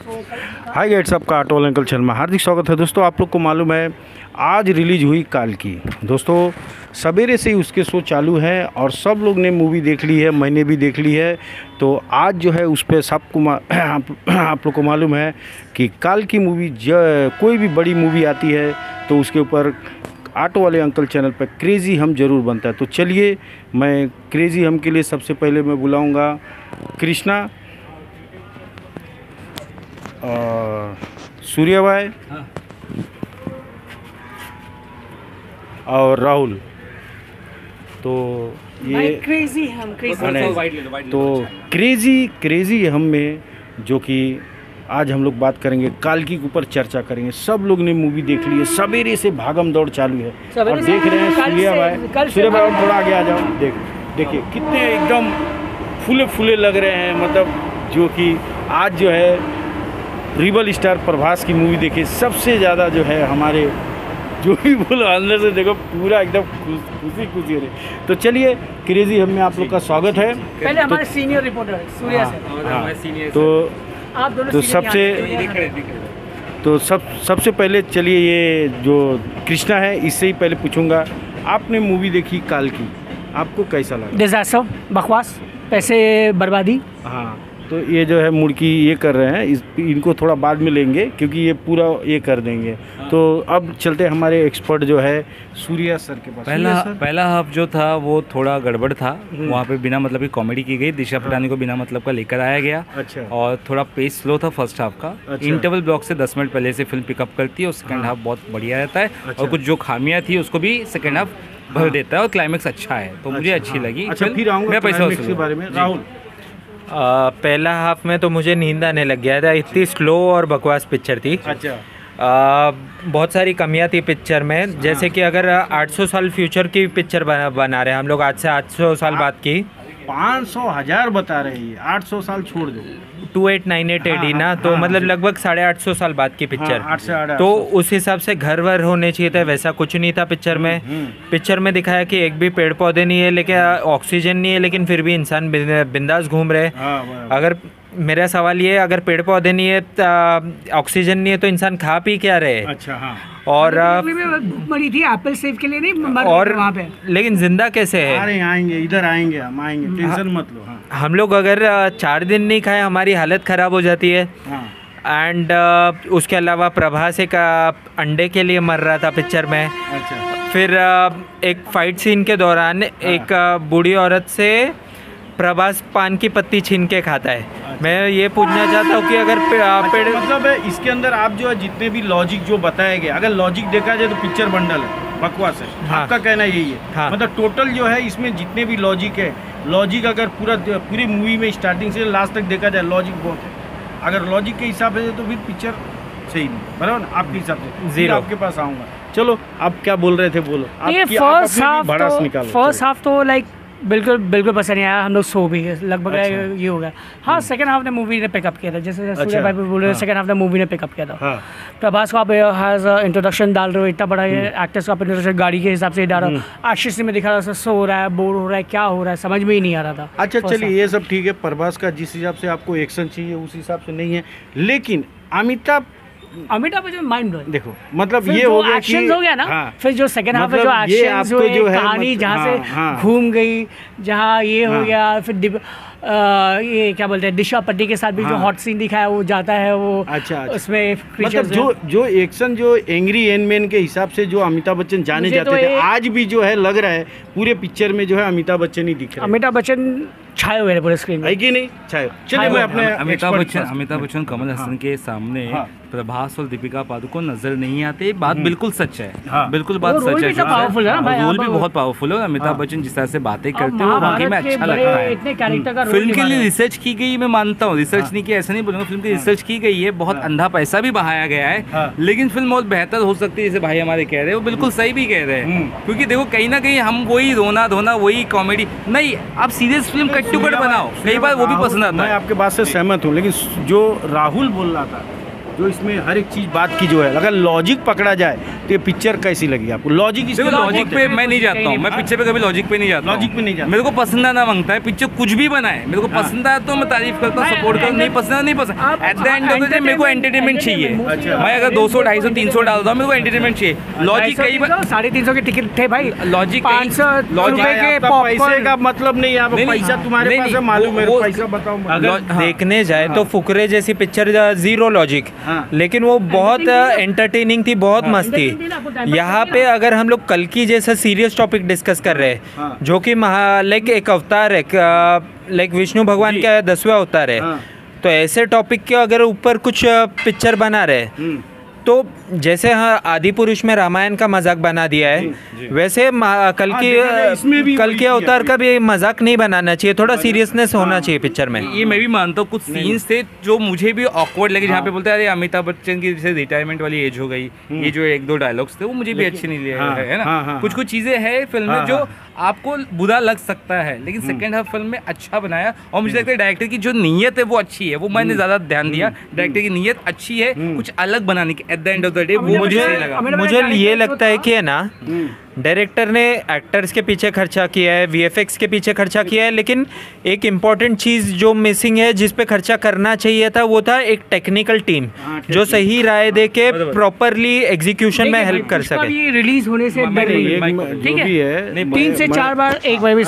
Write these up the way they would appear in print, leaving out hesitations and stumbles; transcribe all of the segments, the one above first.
हाय guides, आपका auto वाले uncle channel में हार्दिक स्वागत है। दोस्तों, आप लोग को मालूम है आज रिलीज हुई काल की। दोस्तों, सवेरे से ही उसके शो चालू है और सब लोग ने मूवी देख ली है, मैंने भी देख ली है। तो आज जो है उस पर सबको आप लोग को मालूम है कि काल की मूवी कोई भी बड़ी मूवी आती है तो उसके ऊपर ऑटो वाले अंकल चैनल पर क्रेज़ी हम ज़रूर बनता है। तो चलिए, मैं क्रेज़ी हम के लिए सबसे पहले मैं बुलाऊँगा कृष्णा और सूर्या भाई और राहुल। तो ये क्रेजी हम तो क्रेज़ी हम में जो कि आज हम लोग बात करेंगे काल की ऊपर चर्चा करेंगे। सब लोग ने मूवी देख ली है, सवेरे से भागम दौड़ चालू है और देख रहे हैं सूर्या भाई थोड़ा आगे आ जाओ। देखिए कितने एकदम फूले फूले लग रहे हैं, मतलब जो कि आज जो है रिबल स्टार प्रभास की मूवी देखिए सबसे ज़्यादा जो है हमारे जो भी बोलो अंदर से देखो पूरा एकदम खुशी हो रही। तो चलिए, क्रेज़ी हम में आप लोग का स्वागत है। पहले हमारे सीनियर रिपोर्टर सूर्या से। तो सबसे पहले चलिए, ये जो कृष्णा है इससे ही पहले पूछूंगा, आपने मूवी देखी काल की, आपको कैसा लगा? डिजास्टर, बकवास, पैसे बर्बादी। हाँ, तो ये जो है मुड़की ये कर रहे हैं, इनको थोड़ा बाद में लेंगे क्योंकि ये पूरा ये कर देंगे। तो अब चलते हमारे एक्सपर्ट जो है सूर्या सर के पास। पहला हाफ जो था वो थोड़ा गड़बड़ था। वहाँ पे बिना मतलब की कॉमेडी की गई, दिशा पटानी को बिना मतलब का लेकर आया गया। अच्छा। और थोड़ा पेस स्लो था फर्स्ट हाफ का। अच्छा। इंटरवल ब्लॉक से 10 मिनट पहले से फिल्म पिकअप करती है और सेकंड हाफ बहुत बढ़िया रहता है। और कुछ जो खामियां थी उसको भी सेकंड हाफ भर देता है और क्लाइमेक्स अच्छा है, तो मुझे अच्छी लगी। अच्छा, फिर आऊँगा क्लाइमेक्स के बारे में। राहुल, पहला हाफ में तो मुझे नींद आने लग गया था, इतनी स्लो और बकवास पिक्चर थी। अच्छा। बहुत सारी कमियां थी पिक्चर में, जैसे कि अगर 800 साल फ्यूचर की पिक्चर बना रहे हैं हम लोग, आज से 800 साल बाद की। 500,000 बता रहे हैं, 800 साल छोड़ दो, 2898 AD ना, तो मतलब लगभग 850 साल बाद की पिक्चर। 8 से 800। तो उस हिसाब से घर वर होने चाहिए था, वैसा कुछ नहीं था पिक्चर में। पिक्चर में दिखाया कि एक भी पेड़ पौधे नहीं है, लेकिन ऑक्सीजन नहीं है, लेकिन फिर भी इंसान बिंदास घूम रहे। अगर मेरा सवाल ये है, अगर पेड़ पौधे नहीं है, ऑक्सीजन नहीं है, तो इंसान खा पी क्या रहे? अच्छा। हाँ। और मरी थी एप्पल सेव के लिए, नहीं और वहाँ पे। लेकिन जिंदा कैसे है? अरे आएंगे, इधर आएंगे, हम आएंगे, टेंशन मत लो। हाँ। हम लोग अगर 4 दिन नहीं खाए हमारी हालत ख़राब हो जाती है। एंड उसके अलावा प्रभास एक अंडे के लिए मर रहा था पिक्चर में। अच्छा। फिर एक फाइट सीन के दौरान एक बूढ़ी औरत से प्रभास पान की पत्ती छीन के खाता है। मैं ये पूछना चाहता हूँ कि अगर पेड़ मतलब इसके अंदर आप जो है जितने भी लॉजिक जो बताए गए, अगर लॉजिक देखा जाए तो पिक्चर बंडल है, बकवास है। हाँ। आपका कहना यही है? हाँ। मतलब टोटल जो है इसमें जितने भी लॉजिक है, लॉजिक अगर पूरी मूवी में स्टार्टिंग से लास्ट तक देखा जाए लॉजिक बहुत है। अगर लॉजिक के हिसाब से तो फिर पिक्चर सही नहीं, बराबर ना? आपके हिसाब से जीरो। आपके पास आऊँगा। चलो, आप क्या बोल रहे थे, बोलो। फर्स्ट हाफ तो लाइक बिल्कुल पसंद नहीं आया। हम लोग सो भी लगभग ये हो गया। हाँ, सेकंड हाफ ने मूवी ने पिकअप किया था, जैसे सूर्या भाई बोल रहे हैं, सेकंड हाफ ने मूवी ने पिकअप किया था। हाँ। प्रभास को आप हैज इंट्रोडक्शन डाल रहे हो, इतना बड़ा एक्टर्स को आप इंट्रोडक्शन गाड़ी के हिसाब से डाल रहे हो। आशीष में दिखा रहा सो हो रहा है, बोर हो रहा है, क्या हो रहा है समझ में ही नहीं आ रहा था। अच्छा, चलिए ये सब ठीक है। प्रभास का जिस हिसाब से आपको एक्शन चाहिए उस हिसाब से नहीं है, लेकिन अमिताभ बच्चन माइंड ब्लोइंग। देखो, मतलब ये हो गया कि हो गया ना। हाँ। फिर जो सेकंड हाफ में जो एक्शन जो है, कहानी जहाँ से घूम गई, जहाँ ये हो गया, फिर ये क्या बोलते हैं, दिशा पट्टी के साथ भी जो हॉट सीन दिखाया वो जाता है वो। अच्छा। उसमें मतलब जो एक्शन जो एंग्री एन मैन के हिसाब से जो अमिताभ बच्चन जाने जाते थे, आज भी जो है लग रहा है पूरे पिक्चर में जो है अमिताभ बच्चन ही दिख रहे हैं। अमिताभ बच्चन छाए हुए हैं पूरे स्क्रीन में, है कि नहीं? छाए। चलिए, मैं अपने अमिताभ बच्चन कमल हसन के सामने प्रभास और दीपिका पादुकोण नजर नहीं आते। बात बिल्कुल सच है। हाँ। बिल्कुल बात सच है। रोल भी बहुत पावरफुल है। अमिताभ बच्चन जिस तरह से बातें करते हैं वो वाकई में अच्छा लगता है। फिल्म के लिए रिसर्च की गई, मैं मानता हूँ, रिसर्च नहीं की ऐसा नहीं बोलूँगा, फिल्म की रिसर्च की गई है, बहुत अंधा पैसा भी बहाया गया है, लेकिन फिल्म बहुत बेहतर हो सकती है, जैसे भाई हमारे कह रहे हैं, वो बिल्कुल सही भी कह रहे हैं। क्योंकि देखो, कहीं ना कहीं हम वही रोना धोना, वही कॉमेडी नहीं, आप serious film cut to cut बनाओ, कई बार वो भी पसंद आता है। मैं आपके बात से सहमत हूँ, लेकिन जो राहुल बोल रहा था, जो इसमें हर एक चीज़ बात की जो है, अगर लॉजिक पकड़ा जाए तो ये पिक्चर कैसी लगी आपको? लॉजिक लॉजिक पे मैं नहीं जाता हूँ, मैं पिक्चर पे कभी लॉजिक पे नहीं जाता। लॉजिक पे नहीं जाता, मेरे को पसंद आना मांगता है। पिक्चर कुछ भी बनाए, मेरे को पसंद आया तो मैं तारीफ करता हूँ, सपोर्ट करता हूँ, नहीं पसंद नहीं पसंद। At the end of the day मेरे को एंटरटेनमेंट चाहिए। मैं अगर 200, 250, 300 डालता हूँ, मेरे को एंटरटेनमेंट चाहिए। लॉजिक कई बार 350 के टिकट थे भाई, लॉजिक 500 रुपए के पैसे का मतलब नहीं है, पैसा तुम्हारे पास है, मालूम है, पैसा बताओ। अगर देखने जाए तो फुकरे जैसी पिक्चर जीरो लॉजिक, लेकिन वो बहुत एंटरटेनिंग थी, बहुत मस्त थी। यहाँ पे अगर हम लोग कल की जैसा सीरियस टॉपिक डिस्कस कर रहे हैं, जो कि लाइक एक अवतार है, लाइक विष्णु भगवान का 10वां अवतार है, तो ऐसे टॉपिक के अगर ऊपर कुछ पिक्चर बना रहे, तो जैसे आदि पुरुष में रामायण का मजाक बना दिया है, वैसे कल के अवतार का भी मजाक नहीं बनाना चाहिए, थोड़ा सीरियसनेस होना चाहिए पिक्चर में। ये मैं भी मानता हूँ, कुछ सीन्स थे जो मुझे भी ऑकवर्ड लगे, जहाँ पे बोलते हैं अरे अमिताभ बच्चन की जैसे रिटायरमेंट वाली एज हो गई, ये जो 1-2 डायलॉग्स थे वो मुझे भी अच्छे नहीं लगे, है ना। कुछ चीजें हैं फिल्म में जो आपको बुरा लग सकता है, लेकिन सेकंड हाफ फिल्म में अच्छा बनाया। और मुझे लगता है डायरेक्टर की जो नीयत है वो अच्छी है, वो मैंने ज्यादा ध्यान दिया, डायरेक्टर की नीयत अच्छी है कुछ अलग बनाने की। At the end of the day वो मुझे ये लगता है कि है ना, डायरेक्टर ने एक्टर्स के पीछे खर्चा किया है, वीएफएक्स के पीछे खर्चा किया है, लेकिन एक इम्पॉर्टेंट चीज़ जो मिसिंग है, जिस पे खर्चा करना चाहिए था, वो था एक टेक्निकल टीम जो सही राय दे के प्रॉपरली एग्जीक्यूशन में हेल्प कर सके। ये रिलीज होने से ठीक है 3 से 4 बार एक बार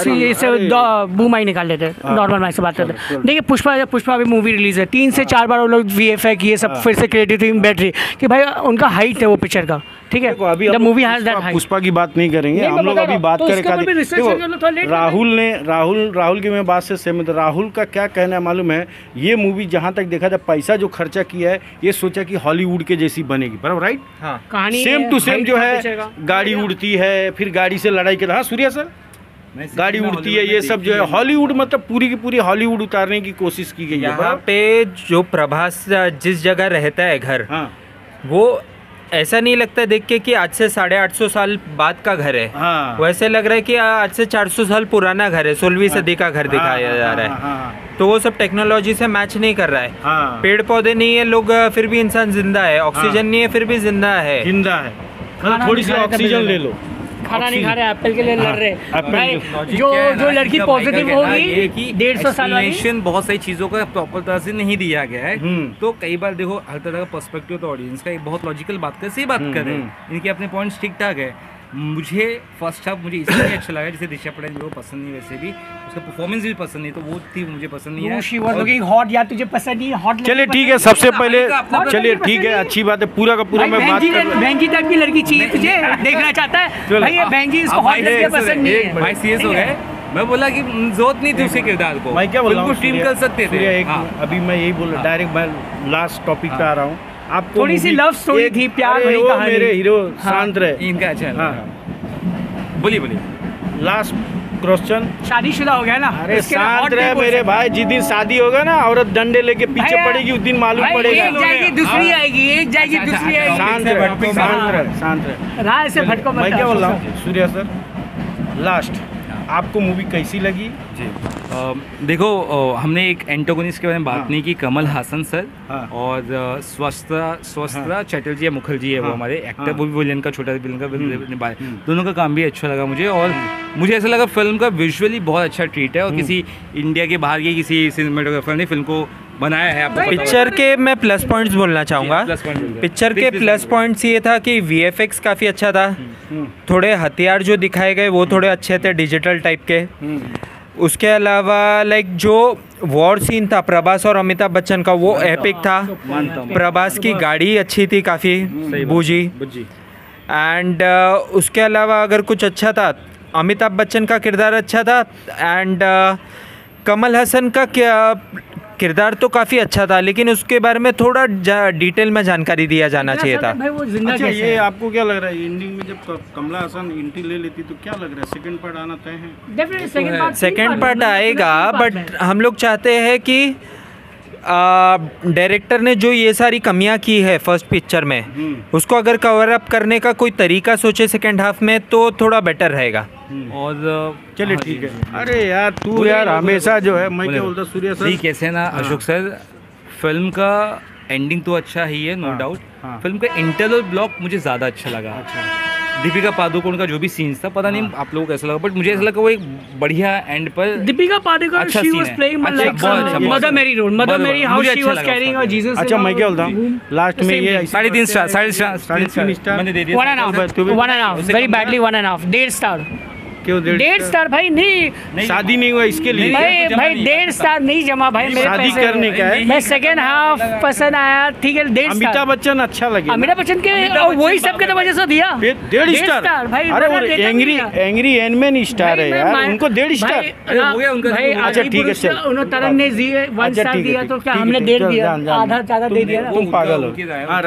बूम आई निकाल लेते, नॉर्मल माइक से बात करते। देखिए पुष्पा भी मूवी रिलीज है, 3 से 4 बार वो लोग वीएफएक्स ये सब फिर से क्रिएटिव टीम बैठ रही कि भाई उनका हाइट है वो पिक्चर का, ठीक है। अभी मूवी पुष्पा की बात नहीं करेंगे हम लोग, अभी बात करें राहुल की मैं बात से सहमत। राहुल का क्या कहना है मालूम है, ये मूवी जहाँ तक देखा जाए पैसा जो खर्चा किया है, ये सोचा कि हॉलीवुड के जैसी बनेगी, बराबर, राइट। कहानी सेम टू सेम जो है, गाड़ी उड़ती है, फिर गाड़ी से लड़ाई के, हाँ सूर्या सर, गाड़ी उड़ती है, ये सब जो है हॉलीवुड, मतलब पूरी की पूरी हॉलीवुड उतारने की कोशिश की गई है। यहाँ पे जो प्रभास जिस जगह रहता है घर, वो ऐसा नहीं लगता देख के कि आज से 850 साल बाद का घर है, वैसे लग रहा है कि आज से 400 साल पुराना घर है, 16वीं सदी का घर दिखाया जा रहा है। तो वो सब टेक्नोलॉजी से मैच नहीं कर रहा है। पेड़ पौधे नहीं है, लोग फिर भी इंसान जिंदा है, ऑक्सीजन नहीं है फिर भी जिंदा है। थोड़ी सी ऑक्सीजन ले लो, खाना नहीं खा रहे, एप्पल के लिए लड़ रहे। जो लड़की पॉजिटिव होगी 150 साल वाली, बहुत सारी चीज़ों का प्रॉपर तरह से नहीं दिया गया है। तो कई बार देखो हर तरह का पर्सपेक्टिव तो ऑडियंस का एक बहुत लॉजिकल बात कर, सही बात कर रहे हैं, इनके अपने पॉइंट्स ठीक ठाक है। मुझे फर्स्ट हाफ मुझे इसलिए अच्छा लगा, जैसे दिशा पटेल मेरे को पसंद नहीं, वैसे भी उसका परफॉर्मेंस भी पसंद नहीं, तो वो थी मुझे पसंद नहीं है। हॉट या तुझे पसंद नहीं हॉट। चलिए ठीक है, सबसे पहले चलिए ठीक है, अच्छी बात है, पूरा का पूरा मैं बात कर, बहंगी टाइप की लड़की चाहिए तुझे, देखना चाहता है भाई, ये बहंगी इसको हॉट लड़की पसंद नहीं है। भाई सीरियस हो गए, मैं बोला कि जरूरत नहीं थी उसके किरदार को, मैं क्या बोल रहा हूँ, स्ट्रीम कर सकते थे। अभी मैं यही बोल रहा, डायरेक्ट मैं लास्ट टॉपिक पे आ रहा हूँ। आपको थोड़ी सी लव स्टोरी थी, प्यार भरी कहानी, मेरे हीरो शांत रहे, इनका अच्छा, बोलिए लास्ट क्वेश्चन। शादीशुदा हो गया ना, अरे शांत रहे मेरे भाई, जिस दिन शादी होगा ना, औरत डंडे लेके पीछे पड़ेगी, उस दिन मालूम पड़ेगा। एक जाएगी दूसरी आएगी, एक जाएगी दूसरी आएगी। शांत रहे राह से भटको मत। मैं क्या बोल रहा हूँ सूर्या सर, लास्ट आपको मूवी कैसी लगी? जी देखो, हमने एक एंटोगोनिस्ट के बारे में बात नहीं की, कमल हासन सर और स्वस्त्रा चैटर्जी या मुखर्जी है, वो हमारे एक्टर, वो भी विलन का, छोटा विलन का दोनों का काम भी अच्छा लगा मुझे। और मुझे ऐसा लगा फिल्म का विजुअली बहुत अच्छा ट्रीट है, और किसी इंडिया के बाहर के किसी सिनेमेटोग्राफर ने फिल्म को बनाया है। आपको पिक्चर के मैं प्लस पॉइंट्स बोलना चाहूँगा। पिक्चर के प्लस पॉइंट्स ये था कि वीएफएक्स काफ़ी अच्छा था, थोड़े हथियार जो दिखाए गए वो थोड़े अच्छे थे, डिजिटल टाइप के। उसके अलावा लाइक जो वॉर सीन था प्रभास और अमिताभ बच्चन का, वो एपिक था। प्रभास की गाड़ी अच्छी थी, काफ़ी बूझी। एंड उसके अलावा अगर कुछ अच्छा था, अमिताभ बच्चन का किरदार अच्छा था, एंड कमल हसन का किरदार तो काफ़ी अच्छा था, लेकिन उसके बारे में थोड़ा डिटेल में जानकारी दिया जाना चाहिए था। अच्छा, ये आपको क्या लग रहा है, एंडिंग में जब कमला हसन एंट्री ले लेती तो क्या लग रहा है, सेकंड पार्ट आना तय है? सेकंड पार्ट आएगा, बट हम लोग चाहते हैं कि डायरेक्टर ने जो ये सारी कमियां की है फर्स्ट पिक्चर में, उसको अगर कवर अप करने का कोई तरीका सोचे सेकंड हाफ में, तो थोड़ा बेटर रहेगा। और चलिए ठीक है। अरे यार तू यार हमेशा जो है, मैं क्या बोलता सूर्या सर कैसे ना अशोक सर, फिल्म का एंडिंग तो अच्छा ही है, नो डाउट। फिल्म का इंटरवल ब्लॉक मुझे ज़्यादा अच्छा लगा। दीपिका पादुकोण का जो भी सीन्स था, पता नहीं आप लोगों को कैसा लगा, बट मुझे ऐसा लगा वो एक बढ़िया एंड पर दीपिका पादुकोण अच्छा शी सीन वाज है। प्लेइंग अच्छा, mother Mary role, mother Mary how she was carrying a Jesus. अच्छा मैं क्या बोलता हूँ लास्ट में ये 3.5 स्टार, 3.5 स्टार मैंने दे दिया। 1.5 वेरी बैडली 1.5 1.5 स्टार। क्यों 1.5 स्टार भाई? नहीं शादी नहीं हुआ इसके लिए भाई 1.5 स्टार नहीं जमा भाई मेरे शादी पैसे करने का है। मैं सेकंड हाफ पसंद आया, ठीक है 1.5 स्टार। अमिताभ बच्चन अच्छा लगे, अमिताभ बच्चन के वही सबके तो वजह से दिया 1.5 स्टार भाई। अरे वो एंग्री एनमैन स्टार है यार, उनको 1.5 स्टार हो गया उनका। अच्छा ठीक है चल, उन्होंने तरन ने 1 स्टार दिया तो क्या हमने 1.5 दिया? आधा ज़्यादा दे दिया ना। तुम पागल हो।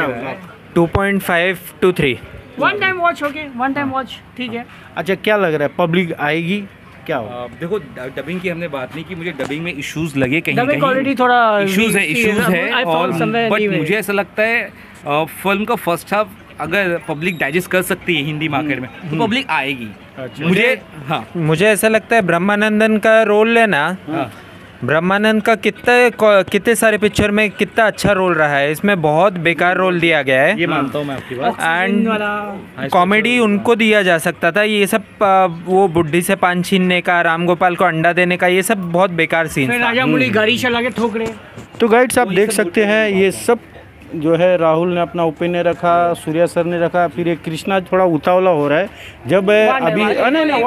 2.5 to 3 वन टाइम वॉच हो गया, वन टाइम वॉच ठीक है। अच्छा क्या लग रहा है पब्लिक आएगी क्या हो? देखो डबिंग की हमने बात नहीं की, मुझे डबिंग में इश्यूज लगे कहीं डबिंग क्वालिटी थोड़ा इश्यूज है और बट मुझे ऐसा लगता है फिल्म का फर्स्ट हाफ अगर पब्लिक डाइजेस्ट कर सकती है हिंदी मार्केट में तो पब्लिक आएगी। मुझे ऐसा लगता है ब्रह्मानंदन का रोल है ना, ब्रह्मानंद का कितने सारे पिक्चर में कितना अच्छा रोल रहा है, इसमें बहुत बेकार रोल दिया गया है। ये मानता हूँ मैं आपकी बात। एंड कॉमेडी उनको दिया जा सकता था, ये सब वो बुढ़ी से पान छीनने का, राम गोपाल को अंडा देने का, ये सब बहुत बेकार सीन था। राजा मुड़ी गाड़ी चला के ठोक रहे। तो गाइड्स आप देख सकते हैं ये सब जो है राहुल ने अपना ओपिनियन रखा, सूर्या सर ने रखा, फिर ये कृष्णा थोड़ा उतावला हो रहा है जब अभी नहीं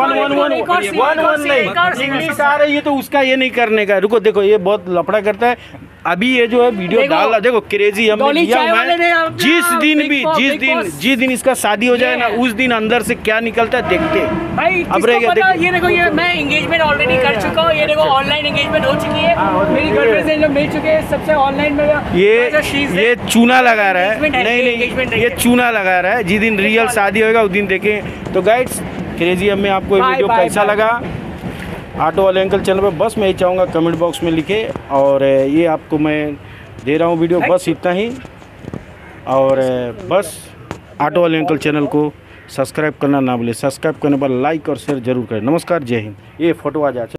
इंग्लिश आ रही है तो उसका ये नहीं करने का। रुको देखो ये बहुत लफड़ा करता है अभी, ये जो है वीडियो डाला देखो क्रेजी हमने लिया हुआ है। जिस दिन इसका शादी हो जाए ना उस दिन अंदर से क्या निकलता है देखते भाई। अब रह गया ये देखो, ये मैं एंगेजमेंट ऑलरेडी कर चुका हूँ, ये देखो ऑनलाइन एंगेजमेंट हो चुकी है, मेरी गर्लफ्रेंड से लोग मिल चुके हैं, सबसे ऑनलाइन में ये चूना लगा रहा है। नहीं ये चूना लगा रहा है, जिस दिन रियल शादी होगा उस दिन देखें। तो गाइड्स क्रेजी में आपको ये वीडियो कैसा लगा ऑटो वाले अंकल चैनल पर बस मैं ही चाहूँगा कमेंट बॉक्स में लिखे, और ये आपको मैं दे रहा हूँ वीडियो बस इतना ही। और बस ऑटो वाले अंकल चैनल को सब्सक्राइब करना ना भूलें, सब्सक्राइब करने पर लाइक और शेयर जरूर करें। नमस्कार, जय हिंद। ये फोटो आ जाए।